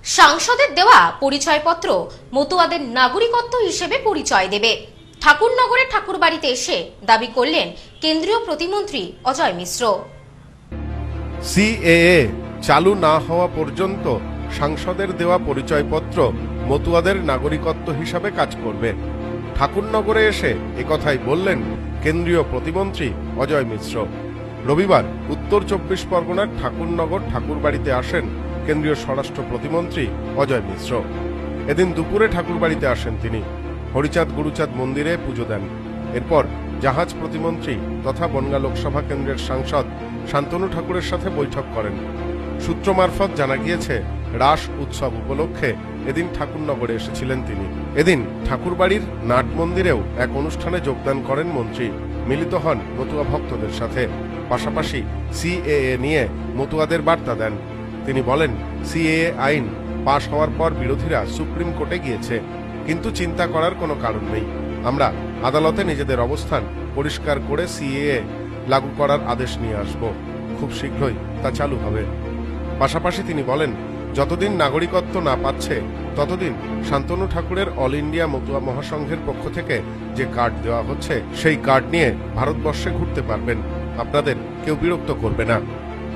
সাংসদের দেওয়া পরিচয়পত্র মতুয়াদের নাগরিকত্ব হিসেবে পরিচয় দেবে। ঠাকুরনগরের ঠাকুরবাড়িতে এসে দাবি করলেন কেন্দ্রীয় প্রতিমন্ত্রী অজয় মিশ্র। সিএএ চালু না হওয়া পর্যন্ত সাংসদের দেওয়া পরিচয়পত্র মতুয়াদের নাগরিকত্ব হিসাবে কাজ করবে। ঠাকুরনগরে এসে একথাই বললেন কেন্দ্রীয় প্রতিমন্ত্রী অজয় মিশ্র। রবিবার উত্তর 24 পরগনার ঠাকুরনগর ঠাকুরবাড়িতে আসেন কেন্দ্রীয় স্বরাষ্ট্র প্রতিমন্ত্রী অজয় মিশ্র। এদিন দুপুরে ঠাকুরবাড়িতে আসেন তিনি। হরিচাঁদ গুরুচাঁদ মন্দিরে পুজো দেন। এরপর জাহাজ প্রতিমন্ত্রী তথা বনগাঁ লোকসভা কেন্দ্রের সাংসদ শান্তনু ঠাকুরের সাথে বৈঠক করেন। সূত্র মারফত জানা গিয়েছে, রাস উৎসব উপলক্ষে এদিন ঠাকুরনগরে এসেছিলেন তিনি। এদিন ঠাকুরবাড়ির নাট মন্দিরেও এক অনুষ্ঠানে যোগদান করেন মন্ত্রী। মিলিত হন মতুয়া ভক্তদের সাথে। পাশাপাশি সিএএ নিয়ে মতুয়াদের বার্তা দেন। তিনি বলেন, সিএএ আইন পাশ হওয়ার পর বিরোধীরা সুপ্রিম কোর্টে গিয়েছে, কিন্তু চিন্তা করার কোনো কারণ নেই। আমরা আদালতে নিজেদের অবস্থান পরিষ্কার করে সিএএ লাগু করার আদেশ নিয়ে আসব। খুব শীঘ্রই তা চালু হবে। পাশাপাশি তিনি বলেন, যতদিন নাগরিকত্ব না পাচ্ছে ততদিন শান্তনু ঠাকুরের অল ইন্ডিয়া মতুয়া মহাসংঘের পক্ষ থেকে যে কার্ড দেওয়া হচ্ছে সেই কার্ড নিয়ে ভারতবর্ষে ঘুরতে পারবেন। আপনাদের কেউ বিরক্ত করবে না।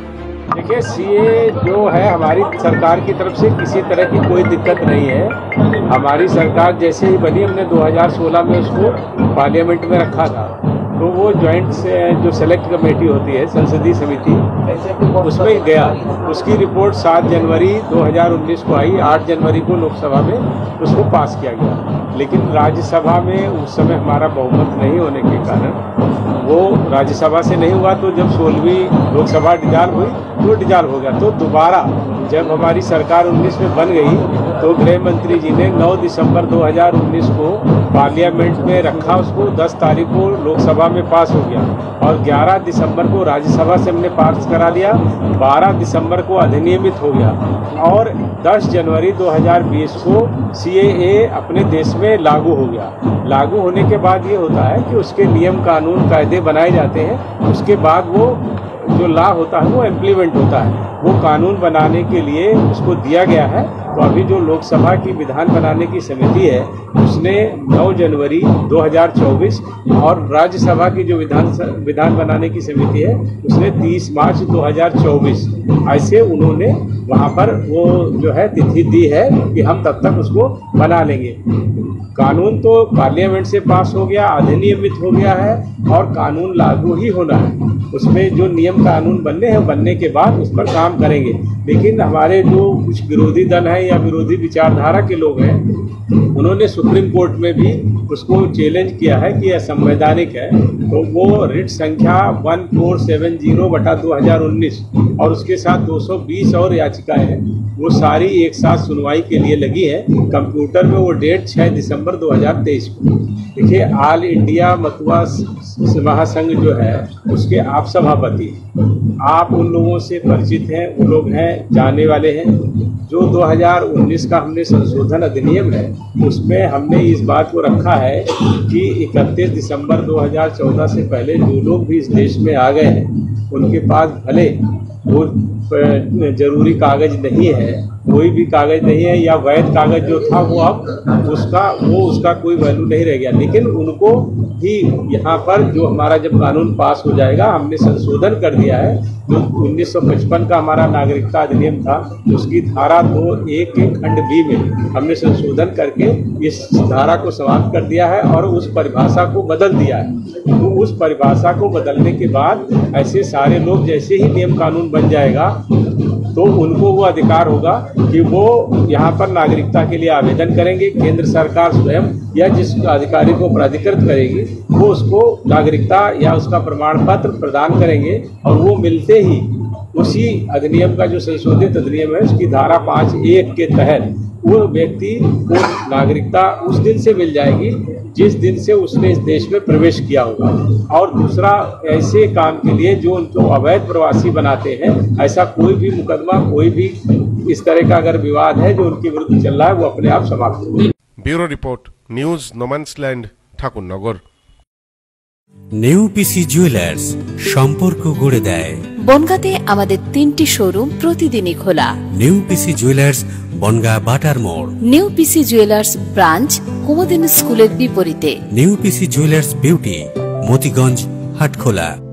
देखिए, सीए जो है हमारी सरकार की तरफ से किसी तरह की कोई दिक्कत नहीं है। हमारी सरकार जैसे ही बनी, हमने 2016 में उसको पार्लियामेंट में रखा था, तो वो ज्वाइंट से जो सेलेक्ट कमेटी होती है, संसदीय समिति, उसमें गया। उसकी रिपोर्ट 7 जनवरी 2019 को आई। 8 जनवरी को लोकसभा में उसको पास किया गया, लेकिन राज्यसभा में उस समय हमारा बहुमत नहीं होने के कारण वो राज्यसभा से नहीं हुआ। तो जब 16वीं लोकसभा डिसॉल्व हुई तो डिसॉल्व हो गया। तो दोबारा जब हमारी सरकार 19 में बन गई तो गृह मंत्री जी ने 9 दिसंबर 2019 को पार्लियामेंट में रखा। उसको 10 तारीख को लोकसभा में पास हो गया और 11 दिसंबर को राज्यसभा से हमने पास करा दिया। 12 दिसंबर को अधिनियमित हो गया और 10 जनवरी 2020 को सीएए अपने देश में लागू हो गया। लागू होने के बाद ये होता है कि उसके नियम कानून कायदे बनाए जाते हैं। उसके बाद वो जो लॉ होता है वो इम्प्लीमेंट होता है। वो कानून बनाने के लिए उसको दिया गया है। तो अभी जो लोकसभा की विधान बनाने की समिति है उसने 9 जनवरी 2024 और राज्यसभा की जो विधान बनाने की समिति है उसने 30 मार्च 2024 ऐसे उन्होंने वहाँ पर वो जो है तिथि दी है कि हम तब तक उसको बना लेंगे। कानून तो पार्लियामेंट से पास हो गया, अधिनियमित हो गया है और कानून लागू ही होना है। उसमें जो नियम कानून बनने हैं, बनने के बाद उस पर काम करेंगे। लेकिन हमारे जो कुछ विरोधी दल हैं या विरोधी विचारधारा के लोग हैं, उन्होंने सुप्रीम कोर्ट में भी उसको चैलेंज किया है कि असंवैधानिक है। तो वो रिट संख्या 1470/2019 और उसके साथ 220 और याचिकाएं हैं, वो सारी एक साथ सुनवाई के लिए लगी है। कंप्यूटर में वो डेट 6 दिसंबर 2023 को। देखिए, ऑल इंडिया मतुआ महासंघ जो है उसके आप सभापति, आप उन लोगों से परिचित हैं, वो लोग हैं, जानने वाले हैं। जो 2019 का हमने संशोधन अधिनियम है उसमें हमने इस बात को रखा है कि 31 दिसंबर 2014 से पहले जो लोग भी इस देश में आ गए हैं उनके पास भले वो जरूरी कागज नहीं है, कोई भी कागज नहीं है या वैध कागज जो था वो अब उसका कोई वैल्यू नहीं रह गया। लेकिन उनको ही यहाँ पर जो हमारा जब कानून पास हो जाएगा, हमने संशोधन कर दिया है। जो 1955 का हमारा नागरिकता अधिनियम था उसकी धारा 2(1) के खंड बी में हमने संशोधन करके इस धारा को समाप्त कर दिया है और उस परिभाषा को बदल दिया है। तो उस परिभाषा को बदलने के बाद ऐसे सारे लोग जैसे ही नियम कानून बन जाएगा तो उनको वो अधिकार होगा कि वो यहाँ पर नागरिकता के लिए आवेदन करेंगे। केंद्र सरकार स्वयं या जिस अधिकारी को प्राधिकृत करेगी वो उसको नागरिकता या उसका प्रमाण पत्र प्रदान करेंगे और वो मिलते ही उसी अधिनियम का जो संशोधित अधिनियम है उसकी धारा 5(1) के तहत वो व्यक्ति को नागरिकता उस दिन से मिल जाएगी जिस दिन से उसने इस देश में प्रवेश किया होगा। और दूसरा, ऐसे काम के लिए जो उनको अवैध प्रवासी बनाते हैं, ऐसा कोई भी मुकदमा, कोई भी इस तरह का अगर विवाद है जो उनके विरुद्ध चल रहा है वो अपने आप समाप्त हो। Bureau report, news no man's land, Thakurnagar. New PC jewellers সম্পর্ক গড়ে দেয়। বনগাঁতে আমাদের 3টি শোরুম প্রতিদিনই খোলা। নিউ পিসি জুয়েলার্স, বনগাঁ বাটার মোড়। New PC jewellers branch Kumudini স্কুলের বিপরীতে। New PC jewellers beauty, Motiganj, Hatkhola.